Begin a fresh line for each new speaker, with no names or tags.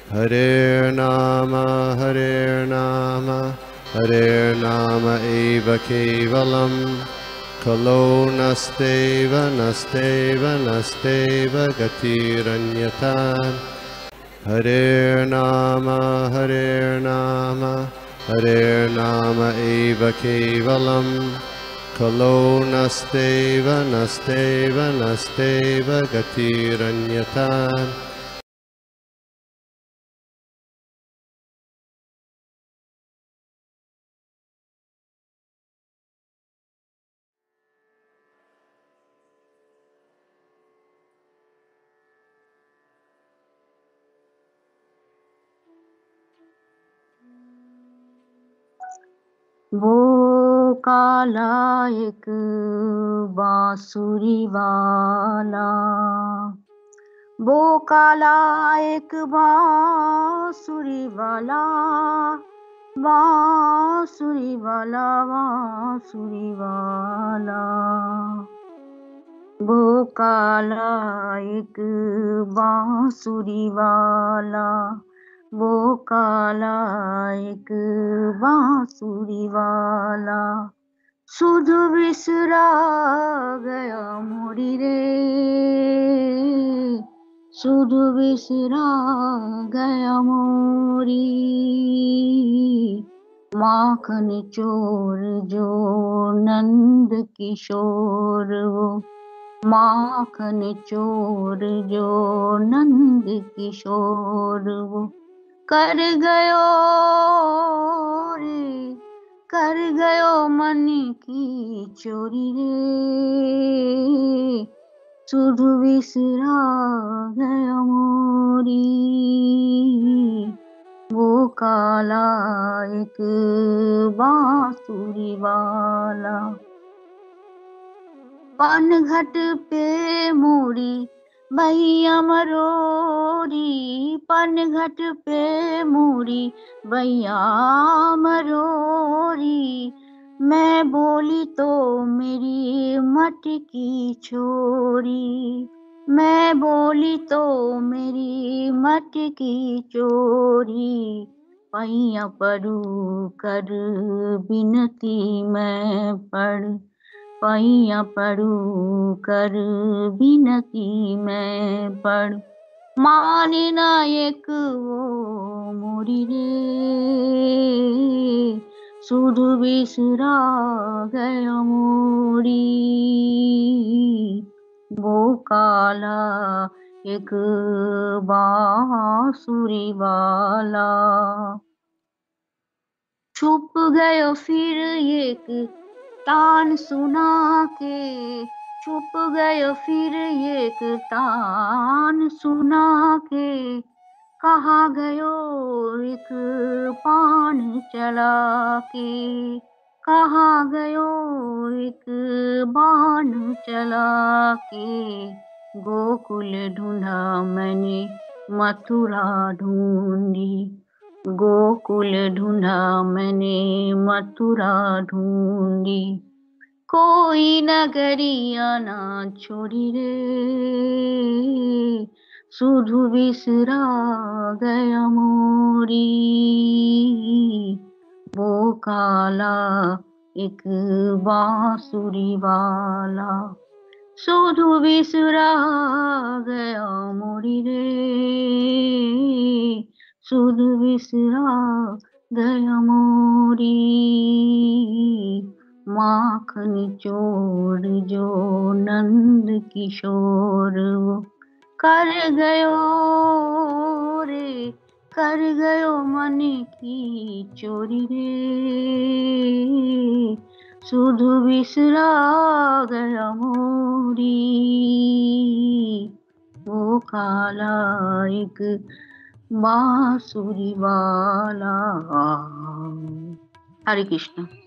हरे नाम एव केवलम् खलो नस्तेव नस्तेव नस्तेव गतिरन्यथा। हरे नाम एव केवलम् खलो नस्तेव नस्तेव नस्तेव गतिरन्यथा।
वो काला एक बांसुरी वाला, वो काला एक बांसुरी वाला, बांसुरी वाला, बांसुरी वाला। वो काला एक बांसुरी वाला, वो काला एक बांसुरी वाला। सुध बिसरा गया मोरी रे, सुध बिसरा गया मोरी। माखन चोर जो नंद किशोर वो, माखन चोर जो नंद किशोर वो। कर गयो रे, कर गयो मन की चोरी रे। सुध बिसरा गया मोरी। वो काला एक बांसुरी वाला। पनघट पे मोरी भैया मरोरी, पनघट पे मोरी भैया मरोरी। मैं बोली तो मेरी मटकी छोरी, मैं बोली तो मेरी मटकी चोरी। पैया पड़ू कर बिनती मैं पढ़, पैया पड़ू कर बिनती मैं पढ़। माने ना एक वो मोरी रे, सुध बिसरा गया मोरी। वो काला एक बांसुरी वाला। छुप गयो फिर एक तान सुना के, छुप गयो फिर एक तान सुना के। कहा गयो एक पान चला के, कहा गयो एक बाण चला के। गोकुल ढूंढा मैंने मथुरा ढूंढी, गोकुल ढूंढा मैंने मथुरा ढूंढी। कोई नगरिया ना छोड़ी रे, सुध बिसरा गया मोरी। वो काला एक बांसुरी वाला, सुध बिसरा गया मोरी रे, सुध बिसरा गया मोरी। माखन चोर जो नंद किशोर वो। कर गयो रे, कर गयो मन की चोरी रे। सुध बिसरा गया मोरी। वो काला एक बांसुरी वाला। हरे कृष्ण।